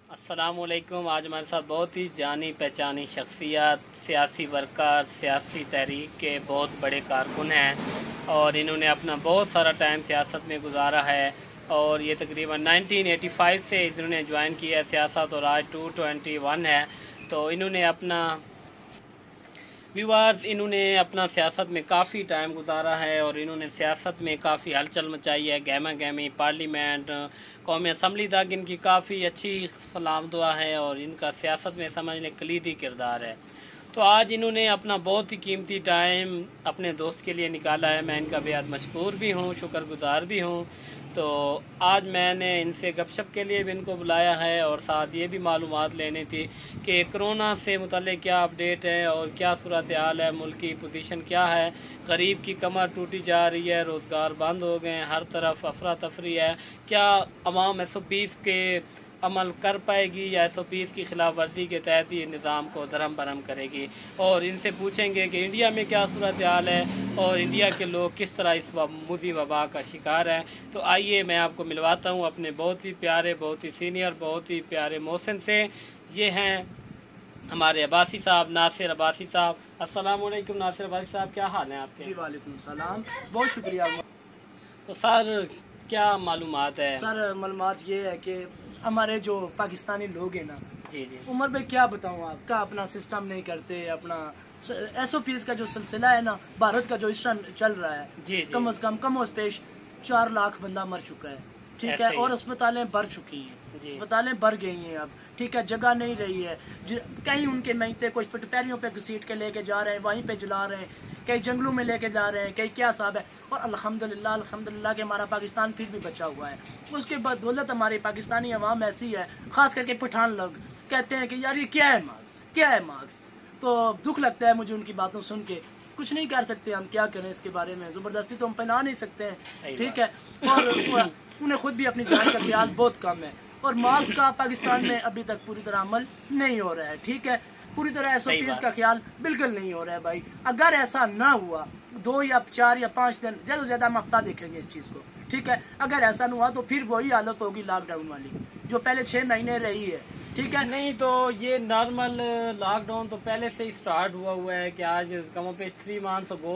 अस्सलाम वालेकुम। आज हमारे साथ बहुत ही जानी पहचानी शख्सियत, सियासी वर्कर, सियासी तहरीक के बहुत बड़े कारकुन हैं और इन्होंने अपना बहुत सारा टाइम सियासत में गुजारा है और ये तकरीबन 1985 से इन्होंने ज्वाइन किया है सियासत और आज 221 है। तो इन्होंने अपना इन्होंने अपना सियासत में काफ़ी टाइम गुजारा है और इन्होंने सियासत में काफ़ी हलचल मचाई है। गहमा गहमी पार्लियामेंट, कौमी असम्बली तक इनकी काफ़ी अच्छी सलाम दुआ है और इनका सियासत में समझने कलीदी किरदार है। तो आज इन्होंने अपना बहुत ही कीमती टाइम अपने दोस्त के लिए निकाला है। मैं इनका बेहद मशकूर भी हूँ, शुक्रगुजार भी हूँ। तो आज मैंने इनसे गपशप के लिए भी इनको बुलाया है और साथ ये भी मालूमात लेनी थी कि कोरोना से मुतल्लिक़ क्या अपडेट है और क्या सूरत हाल है, मुल्क की पोजीशन क्या है। गरीब की कमर टूटी जा रही है, रोज़गार बंद हो गए हैं, हर तरफ अफरा तफरी है। क्या अवाम SOPs के अमल कर पाएगी या SOPs की खिलाफ वर्जी के तहत ही निज़ाम को धर्म भरम करेगी। और इनसे पूछेंगे कि इंडिया में क्या सूरत हाल है और इंडिया के लोग किस तरह इस मुज़ी वबा का शिकार हैं। तो आइए मैं आपको मिलवाता हूँ अपने बहुत ही प्यारे, बहुत ही सीनियर, बहुत ही प्यारे मोहसिन से। ये हैं हमारे अब्बासी साहब, नासिर अब्बासी साहब। अस्सलाम वालेकुम नासिर अब्बासी साहब, क्या हाल है आपके? जी वालेकुम सलाम, बहुत शुक्रिया। तो सर क्या मालूमात है? सर मालूमात ये है कि हमारे जो पाकिस्तानी लोग हैं ना, जी जी, उमर भाई क्या बताऊँ आपका, अपना सिस्टम नहीं करते। अपना SOPs का जो सिलसिला है ना, भारत का जो इस टाइम चल रहा है, जी जी, कम से कम पेश 4 लाख बंदा मर चुका है, ठीक है। और अस्पतालें भर चुकी हैं, अस्पतालें भर गई हैं अब, ठीक है। जगह नहीं रही है, कहीं उनके मैते कुछ पटपैरियों पे घसीट के लेके जा रहे हैं, वहीं पे जला रहे हैं, कहीं जंगलों में लेके जा रहे हैं, कहीं क्या साहब है। और अल्हम्दुलिल्लाह कि हमारा पाकिस्तान फिर भी बचा हुआ है। उसके बदौलत हमारी पाकिस्तानी अवाम ऐसी है, ख़ास करके पठान लोग कहते हैं कि यार ये क्या है मार्क्स, क्या है मार्क्स। तो दुख लगता है मुझे उनकी बातों सुन के। कुछ नहीं कर सकते हम, क्या करें इसके बारे में, ज़बरदस्ती तो हम पहना नहीं सकते हैं, ठीक है। और उन्हें खुद भी अपनी जान का ख्याल बहुत कम है और मार्क्स का पाकिस्तान में अभी तक पूरी तरह अमल नहीं हो रहा है, ठीक है। पूरी तरह SOPs का ख्याल बिल्कुल नहीं हो रहा है भाई। अगर ऐसा ना हुआ, 2 या 4 या 5 दिन, ज़्यादा से ज़्यादा हम हफ्ता देखेंगे इस चीज़ को, ठीक है। अगर ऐसा ना हुआ तो फिर वही हालत होगी लॉकडाउन वाली जो पहले 6 महीने रही है, ठीक है। नहीं तो ये नॉर्मल लॉकडाउन तो पहले से ही स्टार्ट हुआ है कि आज कम पे 3 मंथ्स अगो।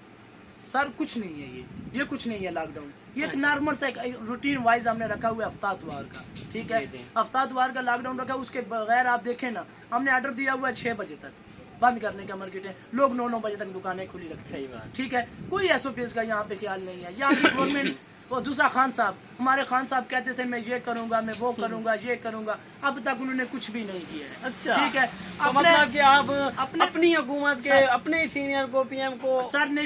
सर कुछ नहीं है ये कुछ नहीं है लॉकडाउन। ये एक नॉर्मल सा रूटीन वाइज हमने रखा हुआ है हफ्तावार का, ठीक है। हफ्तावार का लॉकडाउन रखा, उसके बगैर आप देखें ना, हमने ऑर्डर दिया हुआ है 6 बजे तक बंद करने का मार्केटें, लोग 9 बजे तक दुकानें खुली रखते हैं, ठीक है। कोई SOPs का यहाँ पे ख्याल नहीं है। यहाँ की गवर्नमेंट और दूसरा खान साहब, हमारे खान साहब कहते थे मैं ये करूंगा, मैं वो करूंगा, ये करूंगा, अब तक उन्होंने कुछ भी नहीं किया है। अच्छा, ठीक है। तो मतलब कि आप अपनी हुकूमत के अपने सीनियर को, PM को सर नहीं,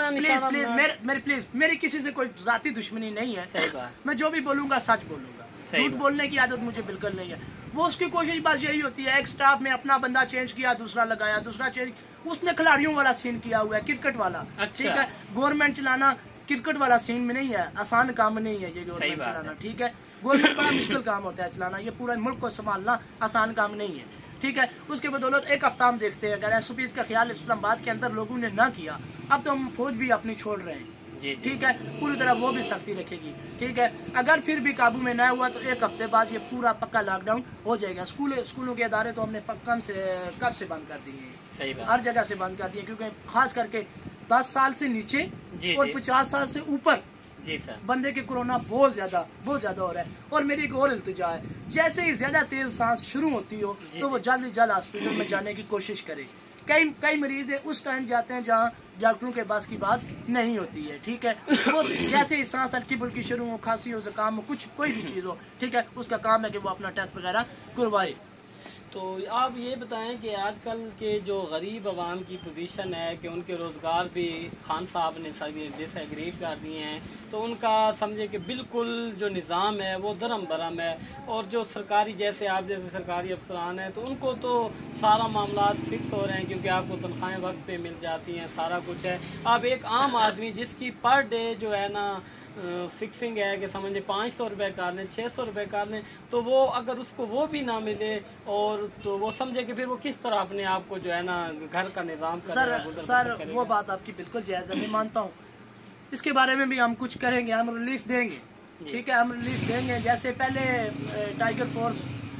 प्लीज मेरी किसी से कोई जाती दुश्मनी नहीं है। सही बात, मैं जो भी बोलूंगा सच बोलूंगा, झूठ बोलने की आदत मुझे बिल्कुल नहीं है। वो उसकी कोशिश बस यही होती है, एक स्टाफ में अपना बंदा चेंज किया, दूसरा लगाया, दूसरा चेंज, उसने खिलाड़ियों वाला सीन किया हुआ है, क्रिकेट वाला, ठीक है। गवर्नमेंट चलाना क्रिकेट वाला सीन में नहीं है, आसान काम नहीं है ये गवर्नमेंट चलाना, ठीक है। गवर्नमेंट बड़ा मुश्किल काम होता है चलाना, ये पूरा मुल्क को संभालना आसान काम नहीं है, ठीक है। उसके बदौलत एक हफ्ता हम देखते हैं, अगर SOPs का ख्याल इस्लामाबाद के अंदर लोगों ने ना किया, अब तो हम फौज भी अपनी छोड़ रहे हैं, ठीक है। पूरी तरह वो भी सख्ती रखेगी, ठीक है। अगर फिर भी काबू में ना हुआ तो 1 हफ्ते बाद ये पूरा पक्का लॉकडाउन हो जाएगा। स्कूलों के इदारे तो हमने कब से बंद कर दिए हैं, हर जगह से बंद कर दिए, क्योंकि खास करके 10 साल से नीचे और 50 साल से ऊपर बंदे के कोरोना बहुत ज्यादा हो रहा है। और मेरी एक और इल्तिजा है, जैसे ही ज्यादा तेज सांस शुरू होती हो तो वो जल्द से जल्द हॉस्पिटल में जाने की कोशिश करे। कई मरीज है उस टाइम जाते हैं जहाँ डॉक्टरों के पास की बात नहीं होती है, ठीक है। वो जैसे ही सांस हल्की फुल्की शुरू हो, खांसी हो, जुकाम हो, कोई भी चीज़ हो, ठीक है, उसका काम है कि वो अपना टेस्ट वगैरह करवाए। तो आप ये बताएं कि आजकल के जो गरीब आवाम की पोजीशन है कि उनके रोज़गार भी खान साहब ने डिसएग्री कर दिए हैं, तो उनका समझे कि बिल्कुल जो निज़ाम है वो धर्म भरम है। और जो सरकारी जैसे आप जैसे सरकारी अफसरान हैं तो उनको तो सारा मामला फिक्स हो रहे हैं क्योंकि आपको तनख्वाहें वक्त पे मिल जाती हैं, सारा कुछ है। अब एक आम आदमी जिसकी पर डे जो है ना फिक्सिंग है कि समझे 500 रुपये कर लें, 600 रुपये कर लें, तो वो अगर उसको वो भी ना मिले और तो वो समझे कि फिर वो किस तरह अपने आप को जो है ना घर का निज़ाम करेगा। सर वो बात आपकी बिल्कुल जायज़ है, मैं मानता हूँ। इसके बारे में भी हम कुछ करेंगे, हम रिलीफ देंगे, ठीक है, हम रिलीफ देंगे। जैसे पहले टाइगर फोर्स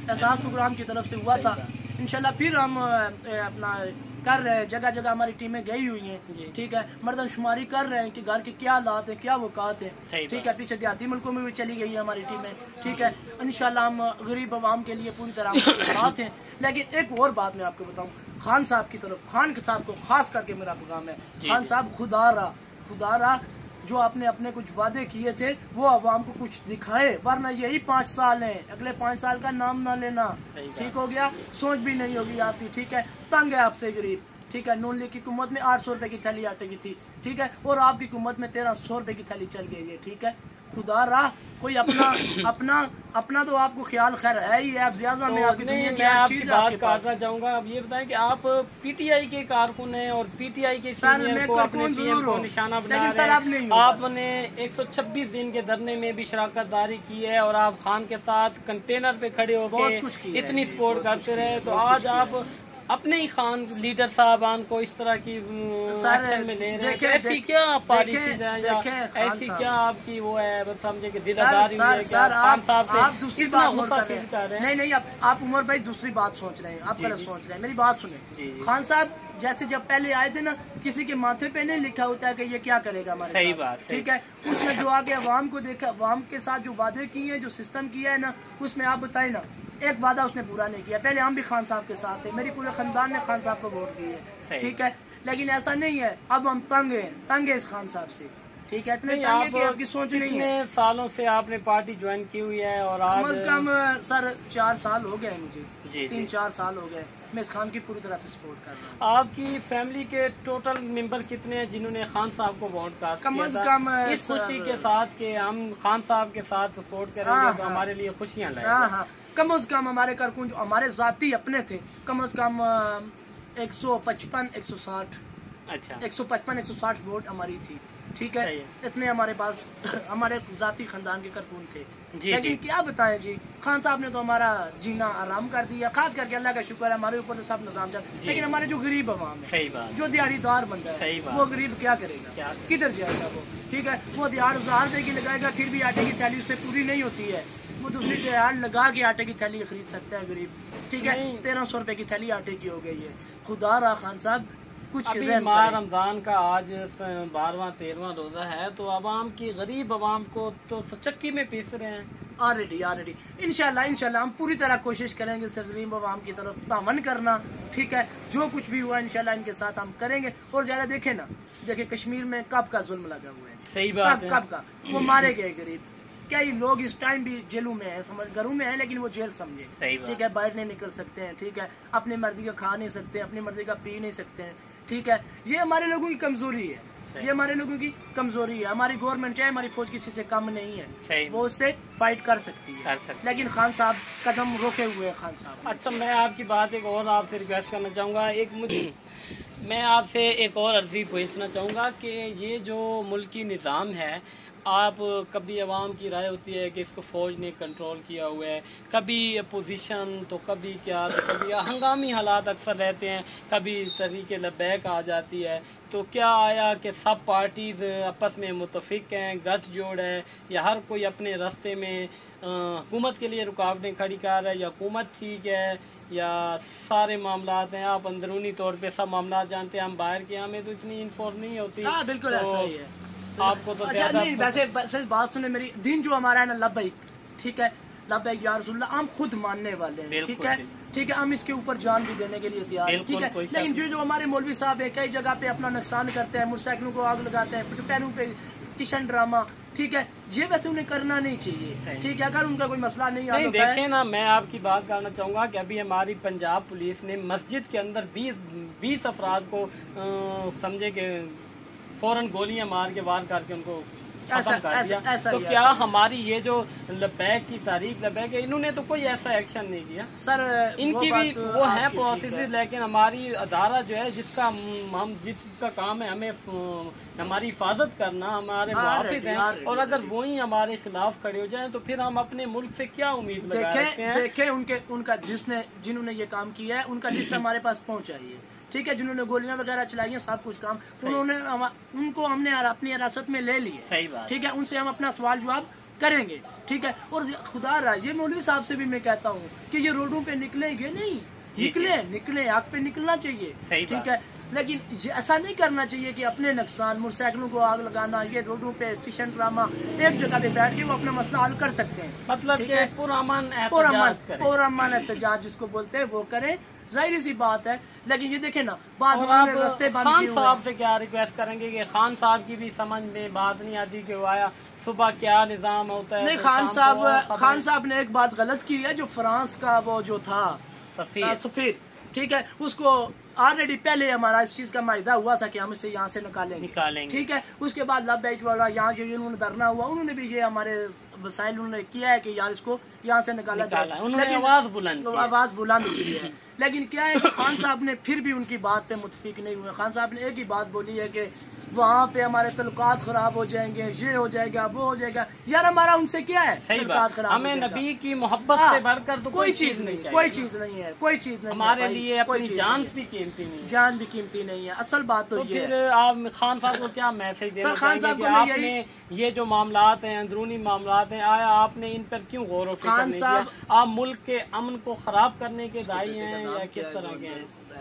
एहसास प्रोग्राम की तरफ से हुआ था। इंशाल्लाह फिर हम अपना कर रहे हैं, जगह जगह हमारी टीमें गई हुई हैं, ठीक है, मर्दमशुमारी कर रहे हैं कि घर के क्या हालात है, क्या वकात है, ठीक है। पीछे देहाती मुल्कों में भी चली गई है हमारी टीमें, ठीक है। इंशाल्लाह हम गरीब आवाम के लिए पूरी तरह साथ हैं। लेकिन एक और बात मैं आपको बताऊं, खान साहब की तरफ, खान साहब को खास करके मेरा पैगाम है, खान साहब खुदा रहा जो आपने अपने कुछ वादे किए थे वो आवाम को कुछ दिखाए, वरना यही 5 साल हैं, अगले 5 साल का नाम ना लेना, ठीक हो गया। सोच भी नहीं होगी आपकी, ठीक है। तंग है आपसे गरीब, ठीक है। नून लीग की हुकूमत में 800 रुपए की थैली आटे की थी, ठीक है, और आपकी हुकूमत में 1300 रुपए की थैली चल गई है, ठीक है। खुदा रहा कोई अपना तो आपको ख्याल खैर है ही है। अब ज्यादा में आपकी दुनिया की हर चीज बात काटना चाहूंगा। अब ये बताएं कि आप पीटीआई के कारकुन हैं और पीटीआई के सीनियर को अपने पीएम को निशाना बना रहे हैं। आपने 126 दिन के धरने में भी शराकत दारी की है और आप खान के साथ कंटेनर पे खड़े होकर इतनी सपोर्ट करते रहे, तो आज आप अपने ही खान लीडर साहबान को इस तरह की एक्शन में ले रहे हैं। ऐसी क्या पॉलिसीज है या ऐसी क्या आपकी वो है, बस समझे कि दिलदारी है कि खान साहब आप दूसरी बात गुस्सा फील कर रहे हैं। नहीं आप उमर भाई दूसरी बात सोच रहे हैं, आप गलत सोच रहे हैं। मेरी बात सुने, खान साहब जैसे जब पहले आए थे ना, किसी के माथे पे नहीं लिखा होता है कि ये क्या करेगा हमारे साथ, सही बात, ठीक है। उसने जो आगे अवाम को देखा, अवाम के साथ जो वादे किए हैं, जो सिस्टम किया है ना, उसमें आप बताए ना एक वादा उसने पूरा नहीं किया। पहले हम भी खान साहब के साथ थे, मेरी पूरे खानदान ने खान साहब को वोट दी है, ठीक है। लेकिन ऐसा नहीं है, अब हम तंग है इस खान साहब से, ठीक है। इतने तंग है कि आपकी सोच नहीं है। सालों से आपने पार्टी ज्वाइन की हुई है और आज कम से कम सर 4 साल हो गए मुझे, 3-4 साल हो गए मैं इस खान की पूरी तरह से सपोर्ट कर रहा हूँ। आपकी फैमिली के टोटल मेंबर कितने हैं जिन्होंने खान साहब को वोट कास्ट किया? कम से कम इस खुशी के साथ कि हम खान साहब के साथ सपोर्ट करेंगे तो हमारे लिए खुशियाँ लाएंगे। कम से कम हमारे कारकुन जो हमारे जाती अपने थे, कम से कम 155-160, अच्छा 155-160 वोट हमारी थी, ठीक है। इतने हमारे पास हमारे जाती खानदान के कारकुन थे। लेकिन क्या बताएं जी, खान साहब ने तो हमारा जीना आराम कर दिया, खास करके अल्लाह का शुक्र है हमारे ऊपर तो सब निजाम चल। लेकिन हमारे जो गरीब आवाम है, जो दिहाड़ीदार बंदा है, वो गरीब क्या करेगा, किधर जाएगा वो, ठीक है। वो दिहाड़ 1000 रुपए की लगाएगा, फिर भी आटे की थैली उससे पूरी नहीं होती है। वो दूसरी दिहाड़ लगा के आटे की थैली खरीद सकता है गरीब, ठीक है। 1300 रुपए की थैली आटे की हो गई है। खुदा रहा खान साहब कुछ माह रमजान का आज 12वां-13वां रोजा है, तो आवाम की गरीब आवाम को तो चक्की में पीस रहे हैं। ऑलरेडी इंशाल्लाह हम पूरी तरह कोशिश करेंगे इस गरीब आवाम की तरफ तामन करना, ठीक है। जो कुछ भी हुआ इंशाल्लाह इनके साथ हम करेंगे। और ज्यादा देखे ना, देखिए कश्मीर में कब का जुल्म लगा हुआ है, सही बात है, कब का वो मारे गए गरीब। क्या ये लोग इस टाइम भी जेलों में है, समझ घरों में है, लेकिन वो जेल समझे, ठीक है। बाहर नहीं निकल सकते हैं, ठीक है। अपनी मर्जी का खा नहीं सकते, अपनी मर्जी का पी नहीं सकते हैं, ठीक है। ये हमारे लोगों की कमजोरी है, ये हमारे लोगों की कमजोरी है। हमारी गवर्नमेंट है, हमारी फौज किसी से कम नहीं है, वो उससे फाइट कर सकती है, लेकिन खान साहब कदम रोके हुए हैं खान साहब। अच्छा, मैं आपकी बात एक और आपसे रिक्वेस्ट करना चाहूँगा, मैं आपसे एक और अर्जी पूछना चाहूँगा कि ये जो मुल्की निज़ाम है, आप कभी अवाम की राय होती है कि इसको फ़ौज ने कंट्रोल किया हुआ है, कभी अपोजिशन, तो कभी क्या, तो कभी हंगामी हालात अक्सर रहते हैं, कभी तहरीक लब्बैक आ जाती है। तो क्या आया कि सब पार्टीज़ आपस में मुतफिक हैं, गठजोड़ है, या हर कोई अपने रास्ते में हुकूमत के लिए रुकावटें खड़ी कर रहा है, या हुकूमत ठीक है, या सारे मामलात हैं? आप अंदरूनी तौर पे सब मामलात जानते हैं, हम बाहर के हमें तो इतनी इन्फॉर्म नहीं होती। बिल्कुल ऐसा ही है आपको तो अच्छा नहीं। वैसे बात सुने मेरी, दिन जो हमारा है ना लब्बैक, ठीक है, लब्बैक या रसूलुल्लाह, हम खुद मानने वाले हैं, ठीक है, ठीक है। हम इसके ऊपर जान भी देने के लिए तैयार हैं, ठीक है। लेकिन जो हमारे मौलवी साहब है, कई जगह पे अपना नुकसान करते हैं, मोटरसाइकिलों को आग लगाते हैं, पैरों पे किशन ड्रामा, ठीक है। ये वैसे उन्हें करना नहीं चाहिए, ठीक है। अगर उनका कोई मसला नहीं आता है, देखें ना, मैं आपकी बात करना चाहूँगा कि अभी हमारी पंजाब पुलिस ने मस्जिद के अंदर 20 अफराद को समझे कि फौरन गोलियां मार के वार करके उनको खत्म कर दिया। तो क्या हमारी ये जो लब्बैक की तारीख लब्बैक है, इन्होंने तो कोई ऐसा एक्शन नहीं किया सर। इनकी भी वो है प्रोसेस, लेकिन हमारी अदारा जो है जिसका काम है हमें हमारी हिफाजत करना, हमारे मुहाफिज हैं, और अगर वही हमारे खिलाफ खड़े हो जाएं तो फिर हम अपने मुल्क से क्या उम्मीद लगा सकते हैं? देखें उनका जिन्होंने ये काम किया है उनका लिस्ट हमारे पास पहुँचाई है, ठीक है। जिन्होंने गोलियां वगैरह चलाई हैं, सब कुछ काम उनको हमने अपनी हिरासत में ले लिए, सही बात, ठीक है। उनसे हम अपना सवाल जवाब کریں گے، ٹھیک ہے. اور خدا رہا یہ مولوی صاحب سے بھی میں کہتا ہوں کہ یہ روڈوں پہ نکلیں گے نہیں، نکلیں آگ پہ نکلنا چاہیے، ٹھیک ہے. لیکن ایسا نہیں کرنا چاہیے کہ اپنے نقصان، موٹر سائیکلوں کو آگ لگانا، یہ روڈوں پہ ٹیشن ڈرامہ. ایک جگہ پہ بیٹھ کے وہ اپنا مسئلہ حل کر سکتے ہیں، مطلب کہ پرامن احتجاج جس کو بولتے ہیں وہ کریں، ظاہری سی بات ہے. لیکن یہ دیکھیں نا بعد میں رستے بند خان صاحب سے کیا ریکویسٹ کریں گے کہ خان صاحب کی بھی سمجھ میں بات نہیں آتی کہ وہ آیا صبح کیا نظام ہوتا ہے. نہیں، خان صاحب نے ایک بات غلط کی ہے. جو فرانس کا وہ جو تھا سفیر، ٹھیک ہے، اس کو آلریڈی پہلے ہمارا اس چیز کا معاہدہ ہوا تھا کہ ہم اسے یہاں سے نکالیں گے، ٹھیک ہے. اس کے بعد لبیک والا یہاں جو انہوں نے دھرنا ہوا، انہوں نے بھی یہ ہمارے وسائل انہوں نے کیا ہے کہ یار اس کو یہاں سے نکالا جائے، آواز بلند کی ہے. لیکن کیا ہے کہ خان صاحب نے پھر بھی ان کی بات پہ متفق نہیں ہوئے. خان صاحب نے ایک ہی بات بولی ہے کہ وہاں پہ ہمارے تعلقات خراب ہو جائیں گے، یہ ہو جائے گا، وہ ہو جائے گا. یار ہمارا ان سے کیا ہے؟ تعلقات خراب، ہمیں نبی کی محبت سے بڑھ کر تو کوئی چیز نہیں ہے، کوئی چیز نہیں ہے، کوئی چیز نہیں. ہمارے لیے اپنی جان بھی قیمتی نہیں ہے، جان بھی قیمتی نہیں ہے. اصل بات تو یہ ہے. آپ خان صاحب کو کیا میسج دینا چاہیں گے کہ آپ نے یہ جو معاملات ہیں، اندرونی معاملات ہیں، آیا آپ نے ان پر کیوں غور و فکر نہیں کیا؟ آپ ملک کے امن کو خراب کرنے کے داعی ہیں یا کس طرح کے ہیں؟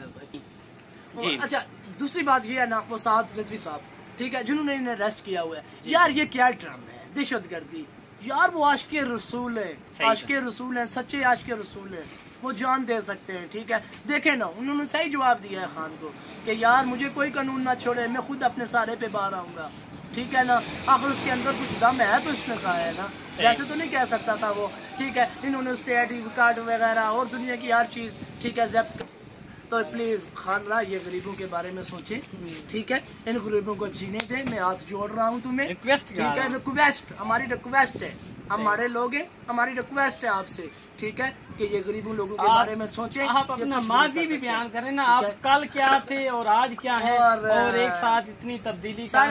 جی اچھا، دوسری بات یہ ہے نا، وہ سعد رضوی صاحب، ٹھیک ہے، جنہوں نے انہیں اریسٹ کیا ہوا ہے. یار یہ کیا ڈرامہ ہے، دہشت گردی. یار وہ عاشق رسول ہے، عاشق رسول ہیں، سچے عاشق رسول ہیں، وہ جان دے سکتے ہیں، ٹھیک ہے. دیکھیں نا انہوں نے صحیح جواب دیا ہے خان کو کہ یار مجھے کوئی قانون نہ چھوڑے، میں خود اپنے سارے پہ باہر آؤں گا، ٹھیک ہے نا. آخر اس کے اندر کچھ دم ہے تو اس نے کہا ہے نا، ویسے تو نہیں کہہ سکتا تھا وہ، ٹھیک ہے. انہوں نے اس کے آئی ڈی کارڈ وغیرہ اور دنیا کی ہر چیز، ٹھیک ہے، ضبط. تو پلیز خان راہ یہ غریبوں کے بارے میں سوچیں، ٹھیک ہے. ان غریبوں کو جینے دیں. میں ہاتھ جوڑ رہا ہوں تمہیں، ٹھیک ہے. ریکویسٹ، ہماری ریکویسٹ ہے، ہمارے لوگ ہیں، ہماری ریکویسٹ ہے آپ سے، ٹھیک ہے، کہ یہ غریبوں لوگوں کے بارے میں سوچیں. آپ اپنا ماضی بھی بیان کریں نا، آپ کل کیا تھے اور آج کیا ہے، اور ایک ساتھ اتنی تبدیلی. سر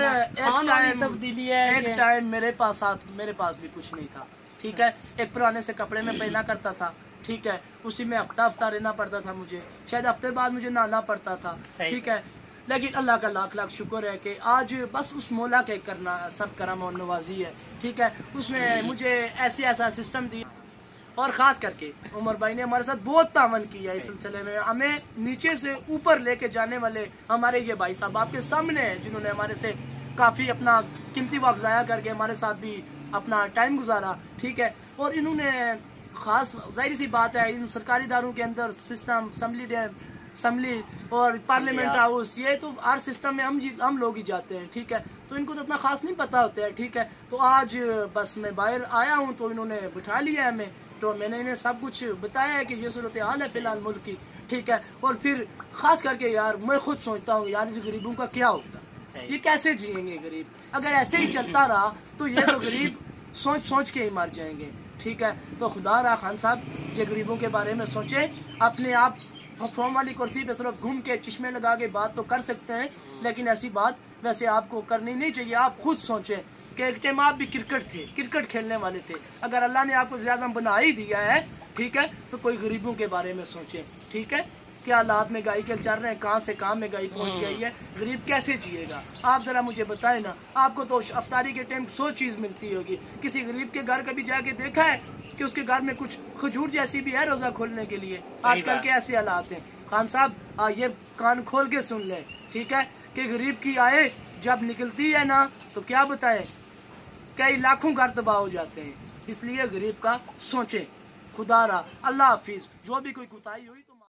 ایک ٹائم میرے پاس بھی کچھ نہیں تھا، ٹھیک ہے. ایک پرانے سے کپڑے میں پہنا کرتا تھا، ٹھیک ہے. اسی میں ہفتہ رہنا پڑتا تھا مجھے، شاید ہفتے بعد مجھے نہانا پڑتا تھا، ٹھیک ہے. لیکن اللہ کا لاکھ لاکھ شکر ہے کہ آج بس اس مولا کے کرنا سب کرم اور نوازی ہے، ٹھیک ہے. اس میں مجھے ایسا سسٹم دیا، اور خاص کر کے عمر بھائی نے ہمارے ساتھ بہت تعاون کیا اس سلسلے میں. ہمیں نیچے سے اوپر لے کے جانے والے ہمارے یہ بھائی صاحب آپ کے سامنے ہیں، جنہوں نے ہمارے سے کافی اپنا قیمتی وقت ضائع کر کے ہمارے ساتھ بھی اپنا ٹائم گزارا، ٹھیک ہے. اور انہوں نے خاص ظاہری سی بات ہے ان سرکاری اداروں کے اندر سسٹم، اسمبلی اور پارلیمنٹ ہاؤس، یہ تو ہر سسٹم میں ہم لوگ ہی جاتے ہیں، ٹھیک ہے. تو ان کو تو اتنا خاص نہیں پتا ہوتا ہے، ٹھیک ہے. تو آج بس میں باہر آیا ہوں تو انہوں نے بٹھا لیا ہے ہمیں، تو میں نے انہیں سب کچھ بتایا ہے کہ یہ صورتحال ہے فی الحال ملک کی، ٹھیک ہے. اور پھر خاص کر کے یار میں خود سوچتا ہوں یار اس غریبوں کا کیا ہوگا، یہ کیسے جئیں گے غریب. اگر ایسے ہی چلتا رہا تو یہ تو غریب سوچ کے ہی مر جائیں گے، ٹھیک ہے. تو خدا را خان صاحب یہ غریبوں کے بارے میں سوچیں. اپنے آپ فارم والی کرسی پہ صرف گھوم کے چشمے لگا کے بات تو کر سکتے ہیں، لیکن ایسی بات ویسے آپ کو کرنی نہیں چاہیے. آپ خود سوچیں کہ ایک ٹائم آپ بھی کرکٹ کھیلنے والے تھے. اگر اللہ نے آپ کو اعظم بنا ہی دیا ہے، ٹھیک ہے، تو کوئی غریبوں کے بارے میں سوچیں، ٹھیک ہے. کیا حالات میں گائی کے چل رہے ہیں، کہاں سے کہاں میں گائی پہنچ گئی ہے، غریب کیسے جیے گا. آپ ذرا مجھے بتائیں نا. آپ کو تو افطاری کے ٹائم 100 چیز ملتی ہوگی. کسی غریب کے گھر کبھی جا کے دیکھا ہے کہ اس کے گھر میں کچھ کھجور جیسی بھی ہے روزہ کھولنے کے لیے؟ آج کل کے ایسے حالات ہیں. خان صاحب یہ کان کھول کے سن لیں، ٹھیک ہے، کہ غریب کی آئے جب نکلتی ہے نا تو کیا بتائیں، کئی لاکھوں گھر تباہ ہو جاتے ہیں. اس لیے غریب کا سوچیں. خدا را اللہ حافظ. جو بھی کوئی کوتاہی ہوئی تو